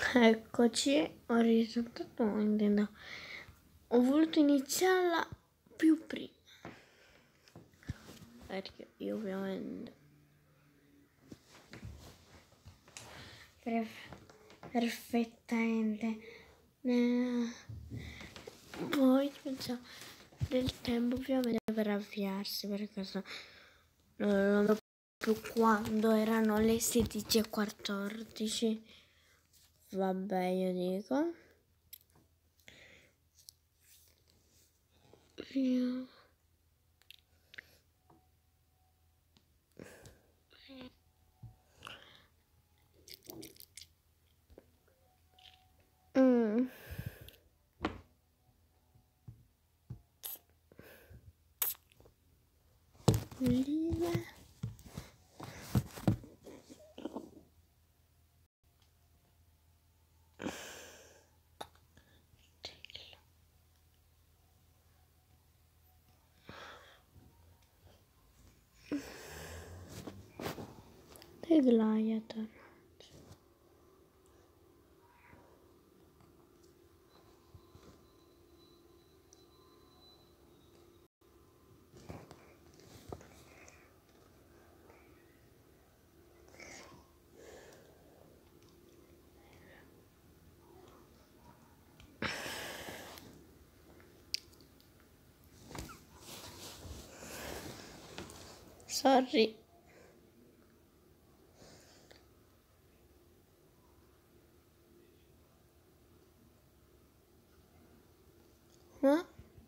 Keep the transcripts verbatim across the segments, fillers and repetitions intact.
Eccoci, ho risultato, intendo. Ho voluto iniziarla più prima, perché io ovviamente perfettamente eh, poi c'è del tempo ovviamente per avviarsi, perché so, non lo più quando erano le sedici e quattordici. Vabbè, io dico io mm. Olive. E Gladiator. Sorry. Huh?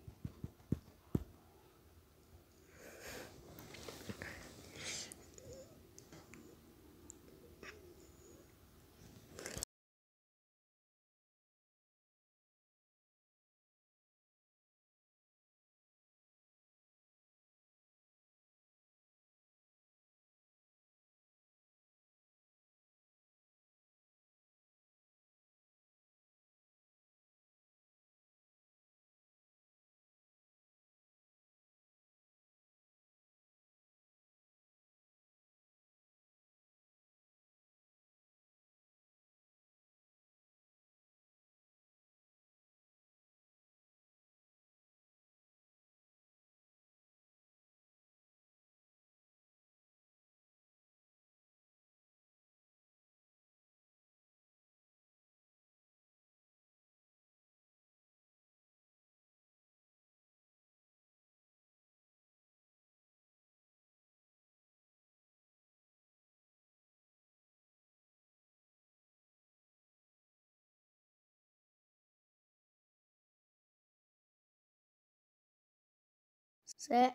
Se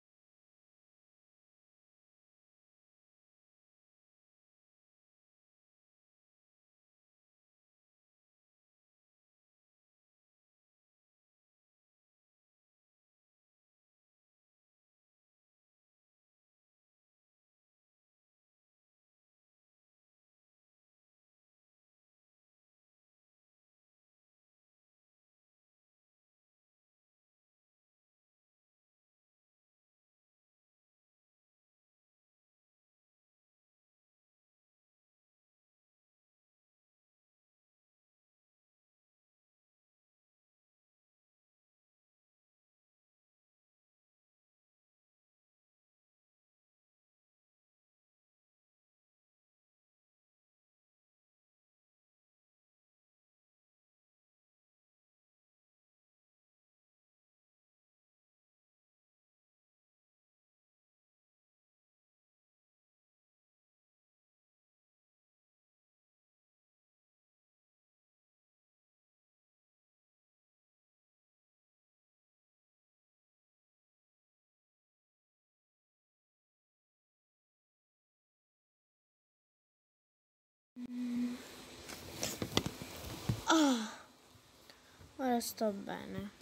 oh, ora sto bene.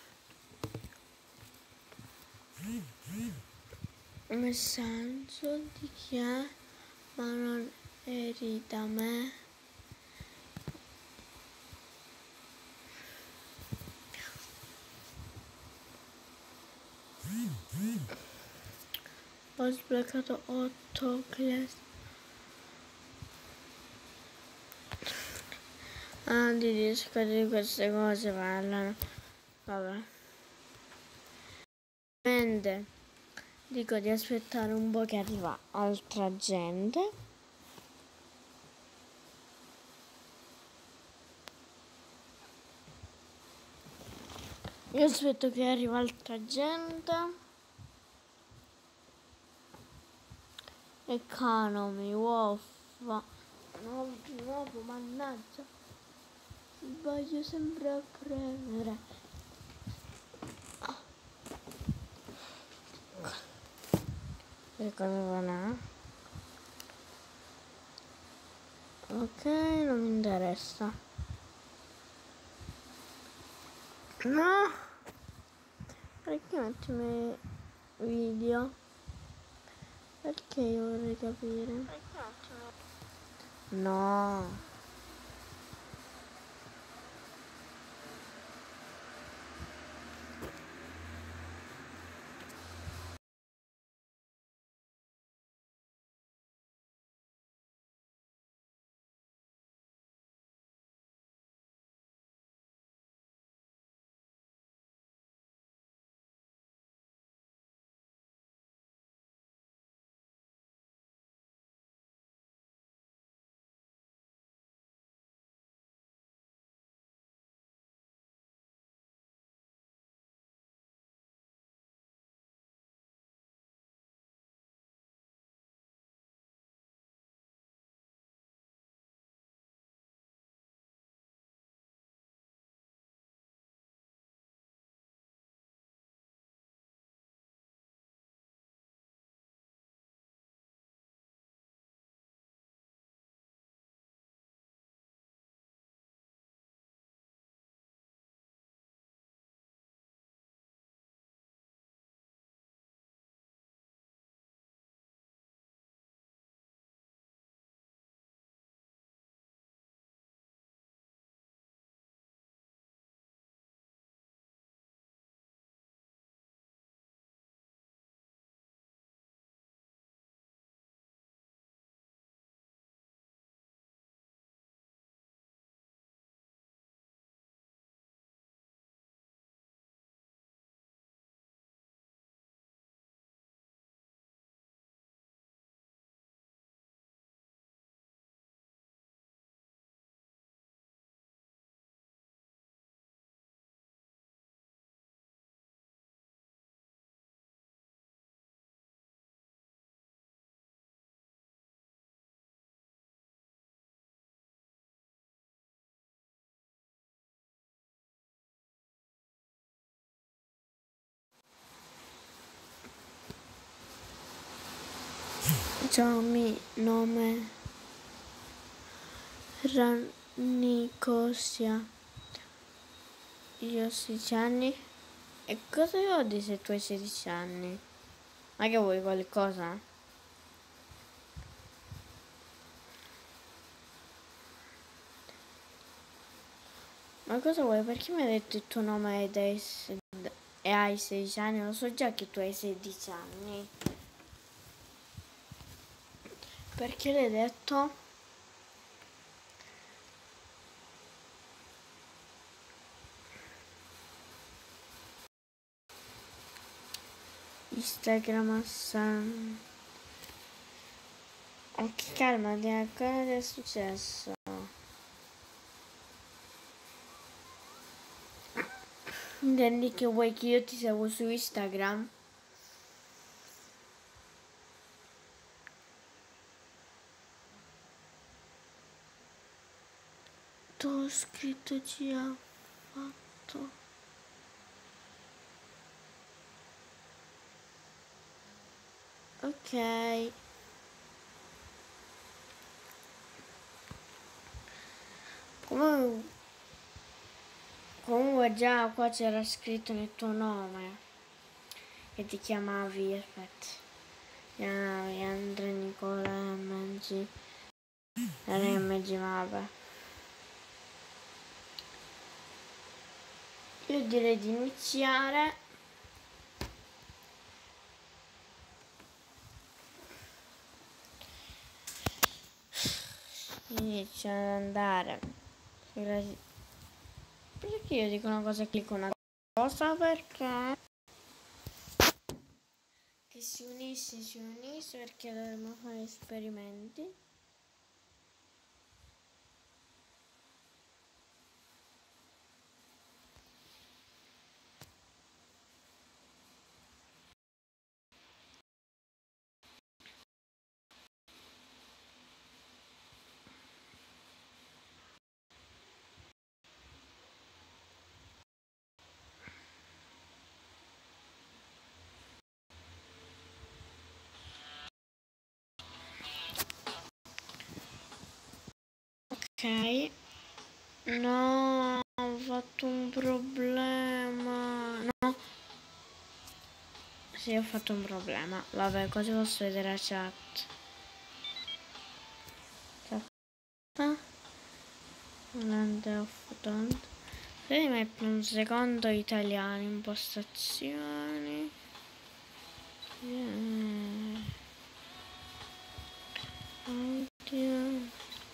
Nel senso di che, ma non eri da me. Ho sbloccato otto class. Ah, di discutere di queste cose parlano. Vabbè. Mente. Dico di aspettare un po' che arriva altra gente. Io aspetto che arriva altra gente. Economy, Wolf. Nuovo, nuovo, mannaggia. Sbaglio sempre a premere. Che cosa non è? Ok, non mi interessa. No! Perché metti i miei video? Perché io vorrei capire? No! Ciao, mi nome Rannicosia. Io ho sedici anni. E cosa vuol dire se tu hai sedici anni? Ma che vuoi qualcosa? Ma cosa vuoi? Perché mi hai detto il tuo nome ed hai, e hai sedici anni? Lo so già che tu hai sedici anni. Perché l'hai detto? Instagram Assan. Ok, calma, cosa è successo? Intendi che vuoi che io ti seguo su Instagram? Tu ho scritto ci ha fatto. Ok. Comunque, comunque già qua c'era scritto nel tuo nome che ti chiamavi, aspetta, ti chiamavi Andrea Nicola M G. Era M G, vabbè. Io direi di iniziare. Inizio ad andare Perché io dico una cosa e clicco una cosa? Perché che si unisse, si unisse perché dovremmo fare esperimenti. Ok, no, ho fatto un problema. No, sì, ho fatto un problema. Vabbè, così posso vedere la chat. Chat. Volante off don't. Se metto un secondo italiano, impostazioni. Yeah. Audio.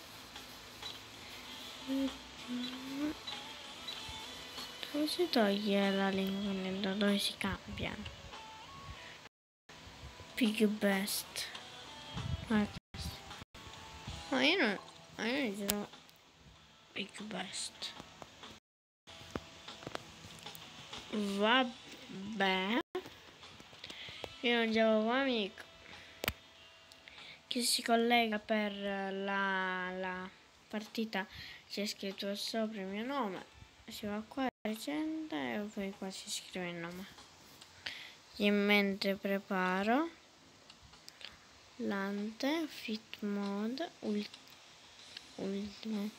Dove si toglie la lingua nella, dove si cambia? Più best. Ma io non, ma io non dirò più best. Vabbè, io non gioco con amico che si collega per la, la partita. C'è scritto sopra il mio nome, si va qua recente e poi qua si scrive il nome. E mentre preparo l'ante fit mode ult, ultimo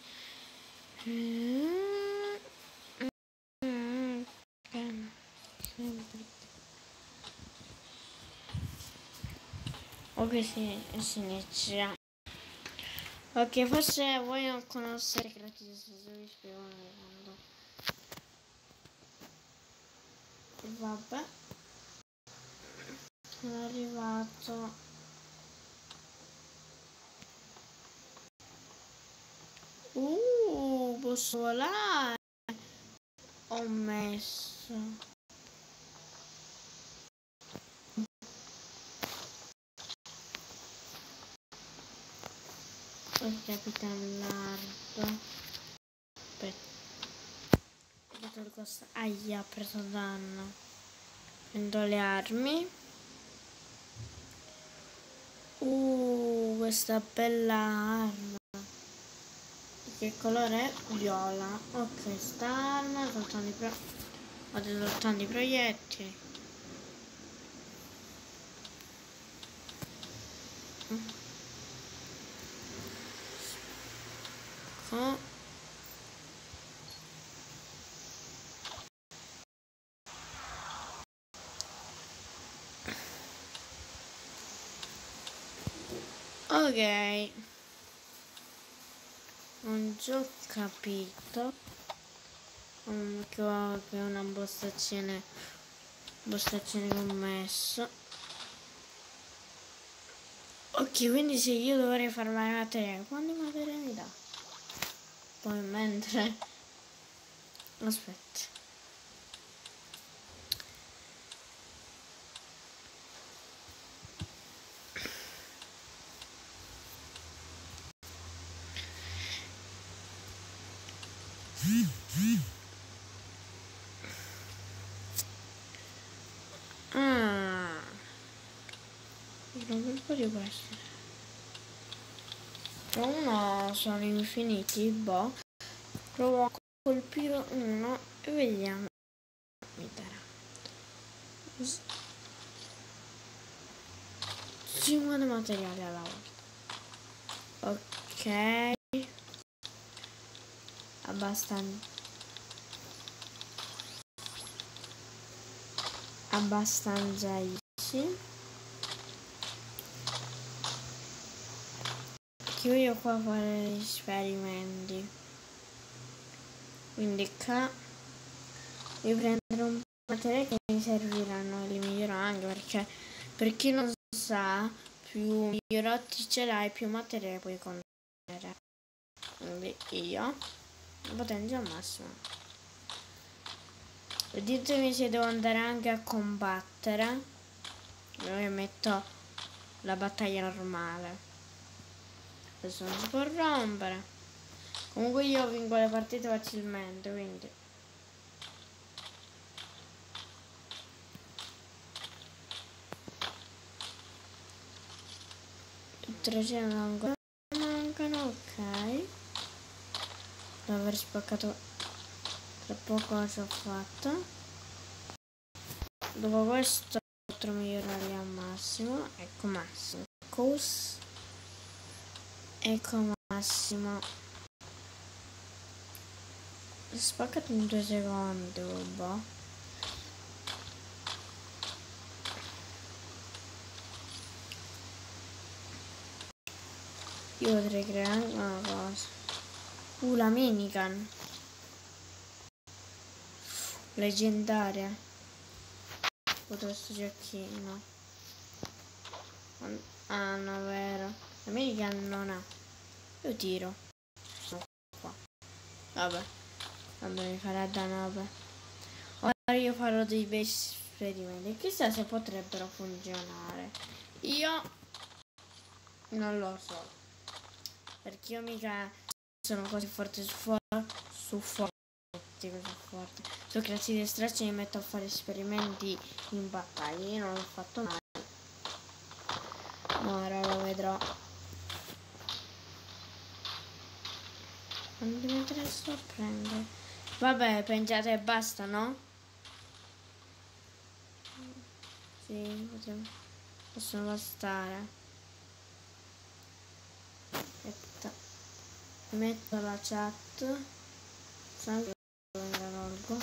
mm, mm, mm, sempre. Ok, si, si inizia. Ok, forse voi non conoscete i segreti di Gesù, vi spiego un secondo. Vabbè, sono arrivato. Uh, posso volare. Ho messo. Il Capitan Lardo. Aspetta. Aia, ha preso danno. Prendo le armi. Uh, questa bella arma. Che colore è? Viola. Ok, sta arma, soltanto i pro... vado soltanto i proiettili. Oh. Ok, non ci ho capito um, che ho che è una impostazione impostazione che ho messo. Ok, quindi se io dovrei fare mai materiale, quanti materiali mi dà? Poi mentre aspetta. Ah, non un po' di questo. Uno sono infiniti, boh. Provo a colpire uno e vediamo. Mi darà cinque materiali alla volta. Ok, abbastanza abbastanza easy. Che io qua a fare gli esperimenti, quindi qua devo prendere un materiale che mi serviranno e li migliorò anche perché per chi non sa, più miglioretti ce l'hai, più materiale puoi contenere. Quindi io Potenza al massimo. E ditemi se devo andare anche a combattere. Io metto la battaglia normale. Adesso non si può rompere. Comunque io vinco le partite facilmente, quindi. trecento ancora mancano, ok. Devo aver spaccato troppo cosa ho fatto. Dopo questo quattro migliorarli al massimo. Ecco massimo. Cos. Ecco massimo. Spaccato in due secondi, boh. Io potrei creare anche una cosa. Uh, la minigun. Leggendaria. Questo giochino. Ah, no, vero. La minigun non ha. Io tiro. No, qua. Vabbè. Vabbè, mi farà da nove. Ora io farò dei bei esperimenti. Chissà se potrebbero funzionare. Io non lo so. Perché io mica sono così forte su fuoco. Su fuoco. Così forte. Su classi di stracci mi metto a fare esperimenti in battaglia. Io non l'ho fatto mai. Ma ora lo vedrò. Non mi interessa a prendere. Vabbè, pensate e basta, no? Sì, potremmo. Possono bastare. Aspetta. Metto la chat. Sempre la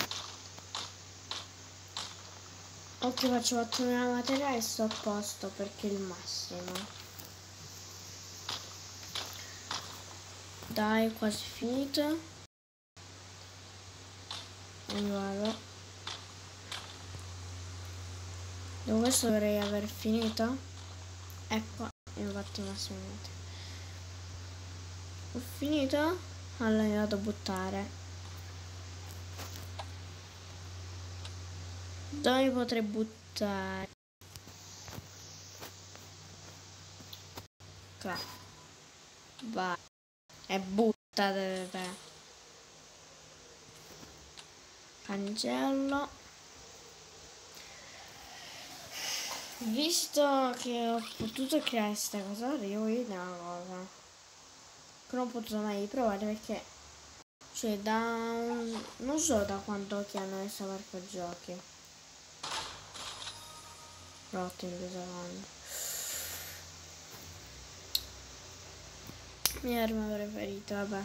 ok, faccio quattro una materia e sto a posto perché è il massimo. Dai, quasi finito. E vado. Dopo questo dovrei aver finito. Ecco, infatti massimo. Ho finito? Allora mi vado a buttare. Dove potrei buttare? Qua. Vai. E buttate te. Cancello. Visto che ho potuto creare questa cosa, io voglio dire una cosa. Che non ho potuto mai provare perché cioè da un, non so da quanto che hanno messo a marco giochi. Rotto in due secondi. Mia arma preferita, vabbè.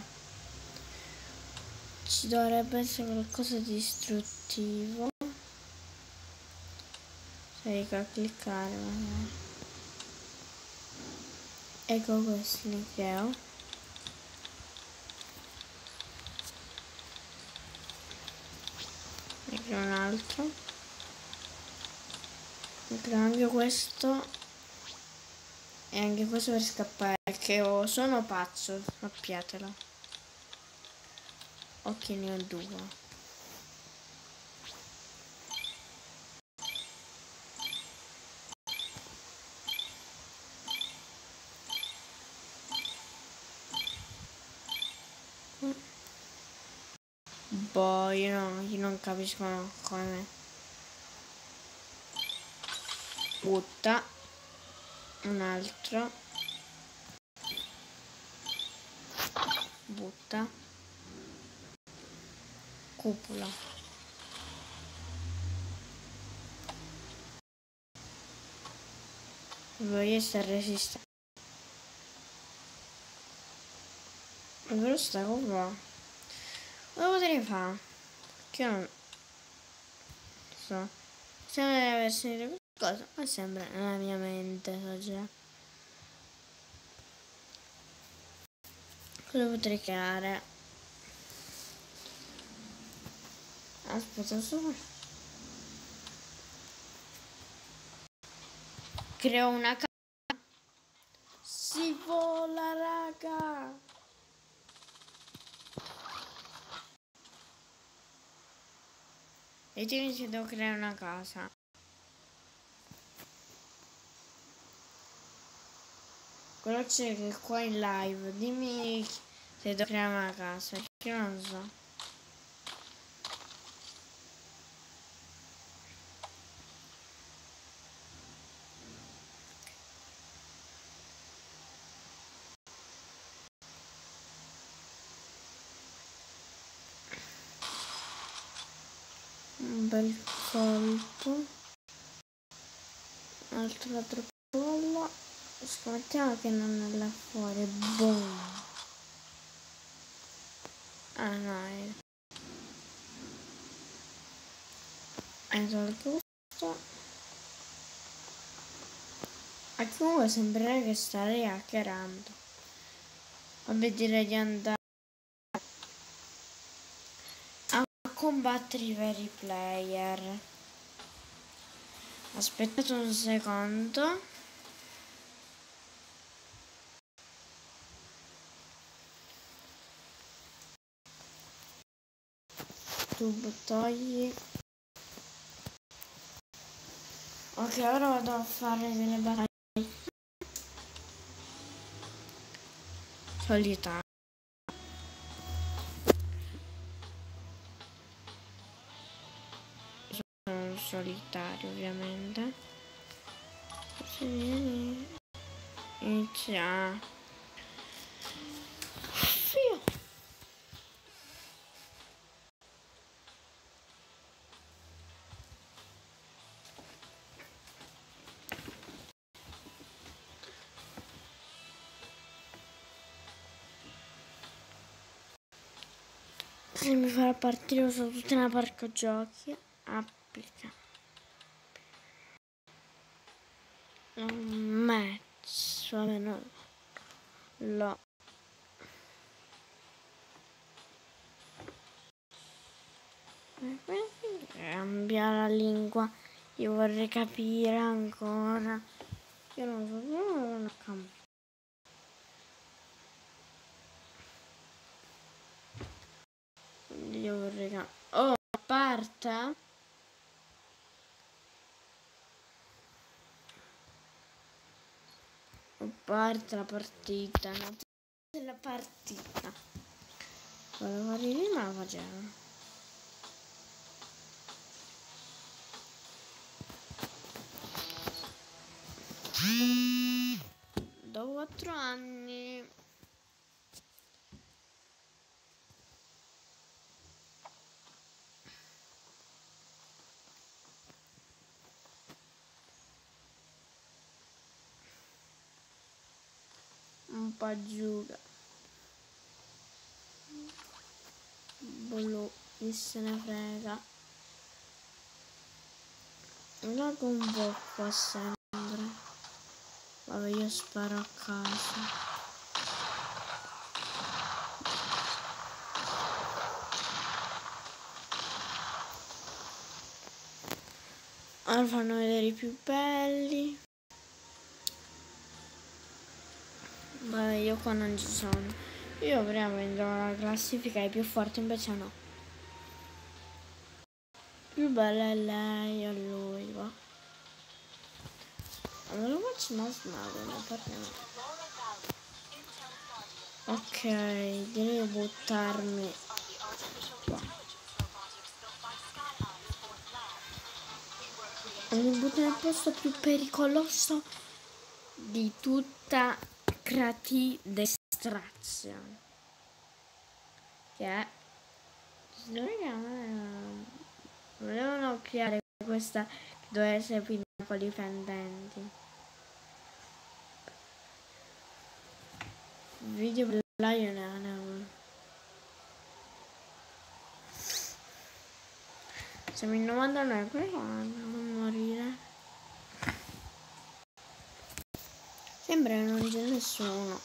Ci dovrebbe essere qualcosa di distruttivo. Sei a cliccare magari. Ecco questo ne creo. Ne creo un altro. Ne creo anche questo. E anche questo per scappare. Che oh, sono pazzo. Sappiatelo. Ok, ne ho due. Boh, io, no, io non capisco come. Butta. Un altro. Butta. Cupola. Voglio essere resistente. Però sta cupola. Cosa potrei fare? Che io non so. Sembra di aver sentito qualcosa, ma sembra nella mia mente, so già. Cosa potrei creare? Aspetta solo. Creo una casa. Si vola, raga! E dimmi se devo creare una casa. Quello c'è che qua in live, dimmi se devo creare una casa, che io non so. Un bel colpo. Altro trappolla. Scommettiamo che non è là fuori. Boom. Ah no, è... Hai tolto questo. E comunque sembrerebbe che starei hackerando. Vabbè, direi di andare a combattere i veri player. Aspettate un secondo. Tu togli. Ok, ora vado a fare delle battaglie solitarie. Sono solitario ovviamente. Sì. Inizia. Io. Se mi farà partire uso tutta una parco giochi. Applica. Un match. Vabbè, no. Lo. Cambia la lingua. Io vorrei capire ancora. Io non so, non cambio. Io vorrei cambiare. Oh, parte? Parte la partita, no? La partita. Volevo fare lì, ma la facevano. Dopo quattro anni. Un po' giù. Blu, chi se ne frega. Lago un po' qua sempre. Vabbè, io sparo a caso. Ora fanno vedere i più belli. Vabbè, io qua non ci sono. Io prima vendevo la classifica ai più forti, invece no. Più bella è lei o lui, va. Allora faccio una smada, ne parliamo. Ok, direi di buttarmi qua. Mi butto nel posto più pericoloso di tutta Crati Destrazione. Che è... Volevano creare questa che doveva essere pinnacoli pendenti. Video per Lion. Siamo in novantanove, come fa a non morire? Sembra che non c'è nessuno.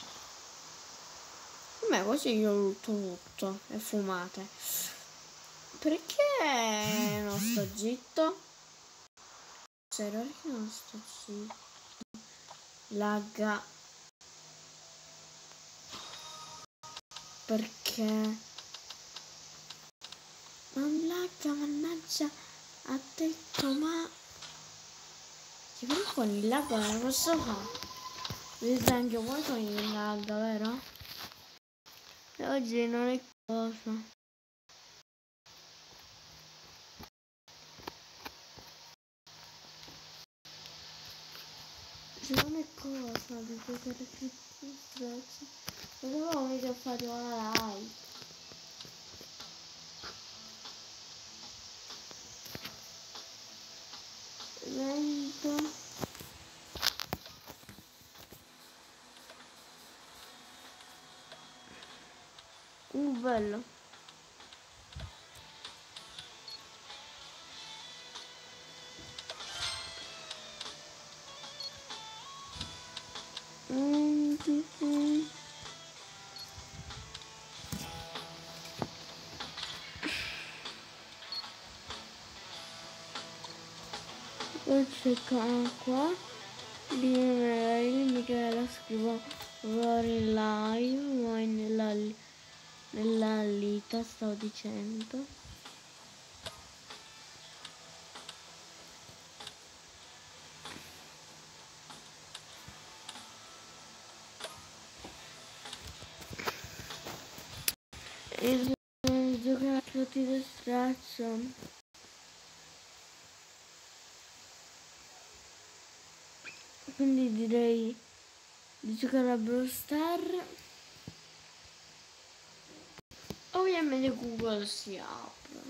Com'è così io lutto tutto e fumate? Perché non sto zitto? Serio, perché non sto zitto? Lagga. Perché? Non lagga, mannaggia. Ha detto, ma che però con il lago non lo posso fare. Vedete anche voi con il lago, vero? E oggi non è cosa. Se non è cosa di giocare più strozzi. Dovevo mica fare una live. Evento. Uh, bello. Mm, sì, sì. Poi c'è qua. Di Michela scrivo in live, ma nella, nella lita stavo dicendo. E giocare a tutti di straccio. Quindi direi di giocare a Brawl Star. Ovviamente Google si apre.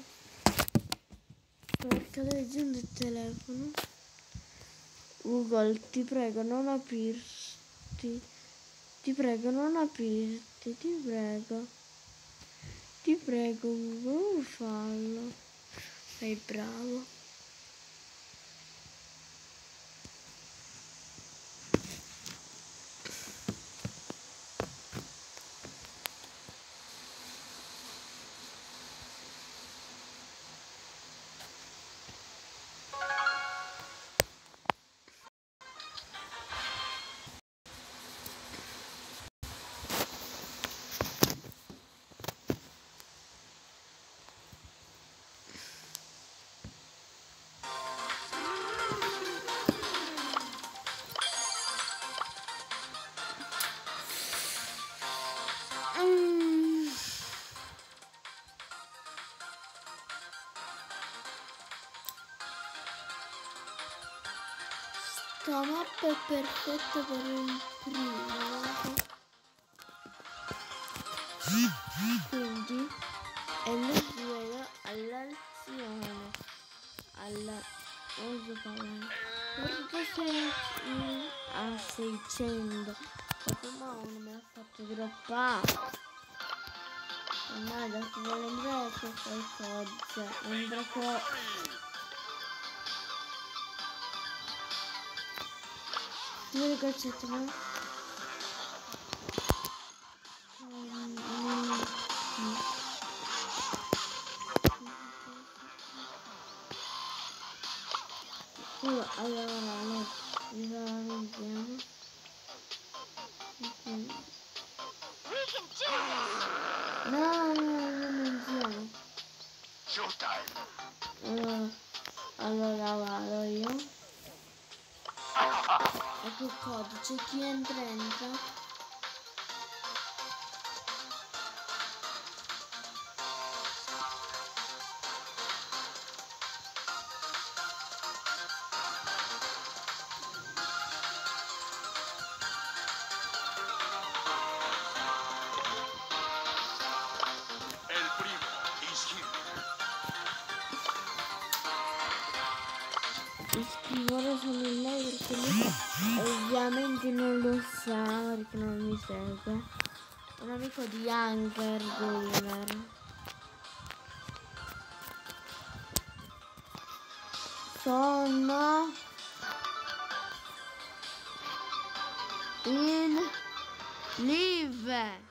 Perché leggendo il telefono. Google, ti prego non aprirti. Ti prego non aprirti, ti prego. Ti prego Google, non fallo. Sei bravo. Questa mappa è perfetta per il primo. Quindi è leggero all'azione. Alla non so parlare. Perché sei a seicento. Ma uno me l'ha fatto droppare. Ormai da si vuole entrare questo è il codice. Entra qua. Due calcette, no? Allora, no, vediamo. No, non insieme. Allora, allora vado io. Ecco il codice, chi entra entra. Ora sono in lei perché lui ovviamente non lo sa perché non mi segue. Un amico di Anker Gamer. Sono in live.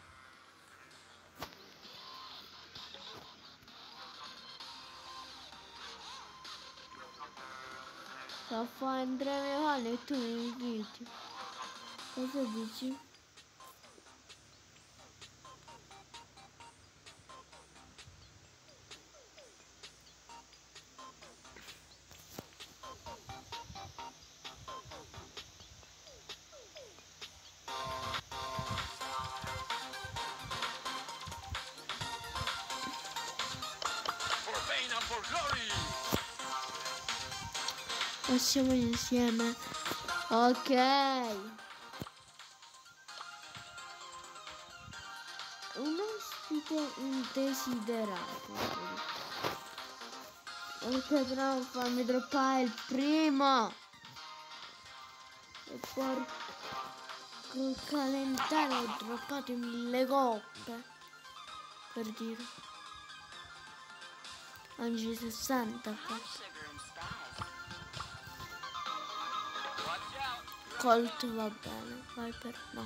Sto facendo tre mie palle e tu mi inviti. Cosa dici? Passiamo insieme. Ok. Un ospite indesiderato. Ok, però fammi droppare il primo. E per col calendario ho droppato mille coppe. Per dire. Oggi sessanta qua. Colt va bene, vai per no.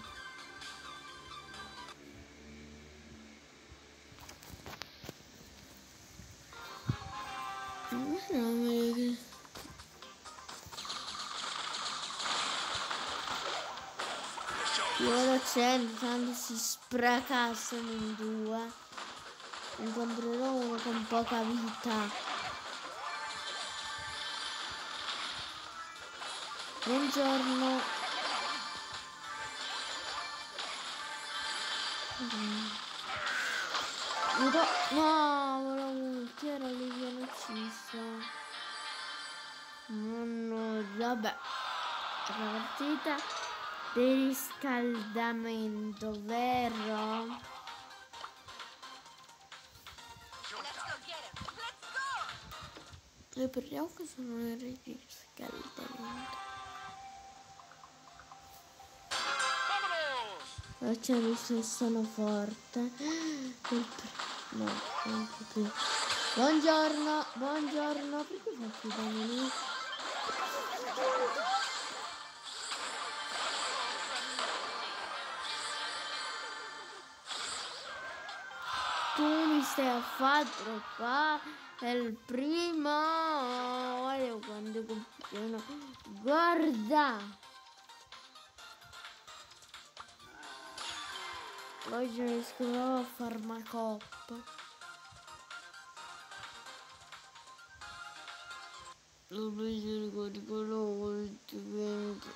Ora c'è, tanto si spracassano in due. Incontrerò uno con poca vita. Buongiorno. Mm. No, volevo che era lì viene ucciso. No, no, vabbè. La partita di riscaldamento, vero? E parliamo che sono le di riscaldamento. C'è visto sono forte. No, non più. Buongiorno, buongiorno. Perché fa più da me? Tu mi stai a fare troppo. È il primo. Guarda quando compiono. Guarda. Oggi riesco a fare una coppa. Lo vedo di colore diventa.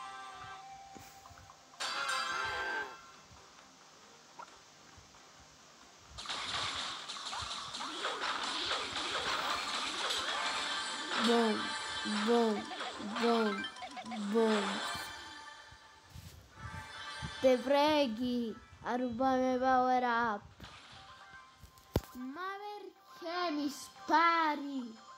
Boom, boom, boom, boom. Te preghi a rubarmi power up. Ma perché mi spari?